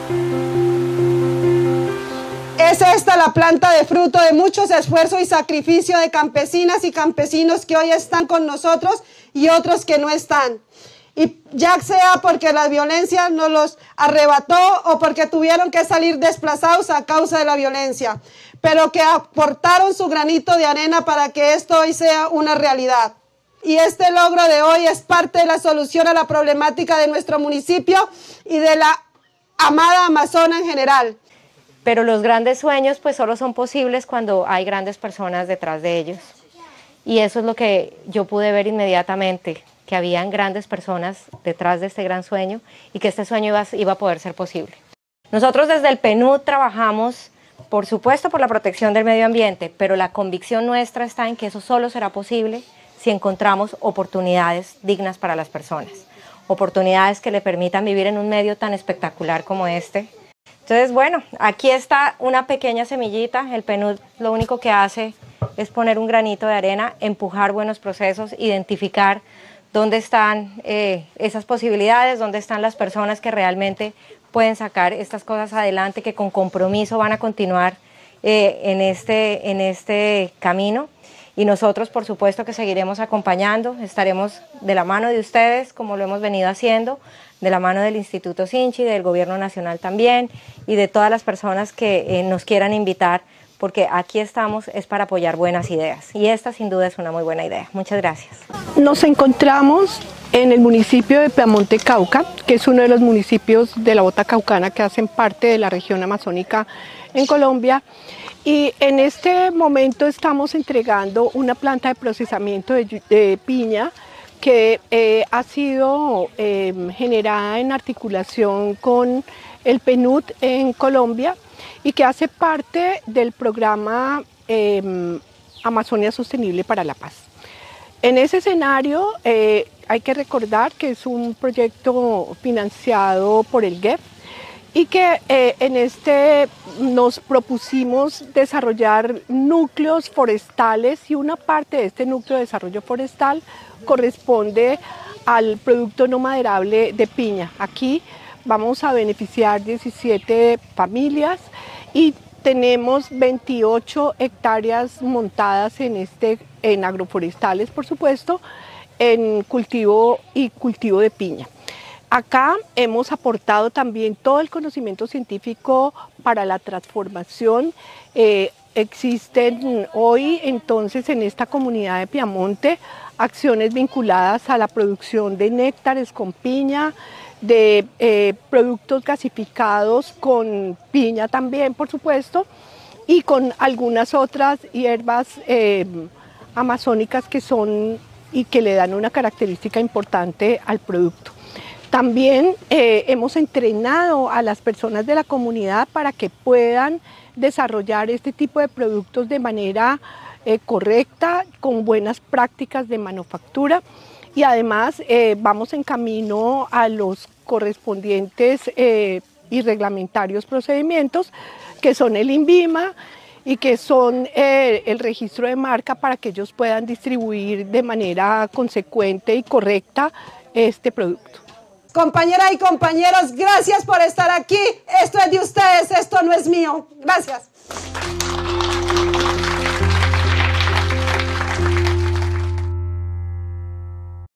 Es esta la planta de fruto de muchos esfuerzos y sacrificio de campesinas y campesinos que hoy están con nosotros y otros que no están. Y ya sea porque la violencia nos los arrebató o porque tuvieron que salir desplazados a causa de la violencia, pero que aportaron su granito de arena para que esto hoy sea una realidad. Y este logro de hoy es parte de la solución a la problemática de nuestro municipio y de la amada Amazona en general. Pero los grandes sueños pues solo son posibles cuando hay grandes personas detrás de ellos. Y eso es lo que yo pude ver inmediatamente, que habían grandes personas detrás de este gran sueño y que este sueño iba a poder ser posible. Nosotros desde el PNUD trabajamos, por supuesto, por la protección del medio ambiente, pero la convicción nuestra está en que eso solo será posible si encontramos oportunidades dignas para las personas, oportunidades que le permitan vivir en un medio tan espectacular como este. Entonces, bueno, aquí está una pequeña semillita. El PNUD lo único que hace es poner un granito de arena, empujar buenos procesos, identificar dónde están esas posibilidades, dónde están las personas que realmente pueden sacar estas cosas adelante, que con compromiso van a continuar en este camino. Y nosotros, por supuesto, que seguiremos acompañando, estaremos de la mano de ustedes, como lo hemos venido haciendo, de la mano del Instituto Sinchi, del Gobierno Nacional también, y de todas las personas que nos quieran invitar, porque aquí estamos es para apoyar buenas ideas. Y esta, sin duda, es una muy buena idea. Muchas gracias. Nos encontramos en el municipio de Piamonte, Cauca, que es uno de los municipios de la Bota Caucana que hacen parte de la región amazónica en Colombia. Y en este momento estamos entregando una planta de procesamiento de piña que ha sido generada en articulación con el PNUD en Colombia y que hace parte del programa Amazonia Sostenible para la Paz. En ese escenario hay que recordar que es un proyecto financiado por el GEF y que en este nos propusimos desarrollar núcleos forestales y una parte de este núcleo de desarrollo forestal corresponde al producto no maderable de piña. Aquí vamos a beneficiar 17 familias y tenemos 28 hectáreas montadas en agroforestales, por supuesto, en cultivo de piña. Acá hemos aportado también todo el conocimiento científico para la transformación. Existen hoy entonces en esta comunidad de Piamonte acciones vinculadas a la producción de néctares con piña, de productos gasificados con piña también, por supuesto, y con algunas otras hierbas amazónicas que son y que le dan una característica importante al producto. También hemos entrenado a las personas de la comunidad para que puedan desarrollar este tipo de productos de manera correcta, con buenas prácticas de manufactura, y además vamos en camino a los correspondientes y reglamentarios procedimientos que son el INVIMA y que son el registro de marca para que ellos puedan distribuir de manera consecuente y correcta este producto. Compañeras y compañeros, gracias por estar aquí. Esto es de ustedes, esto no es mío. Gracias.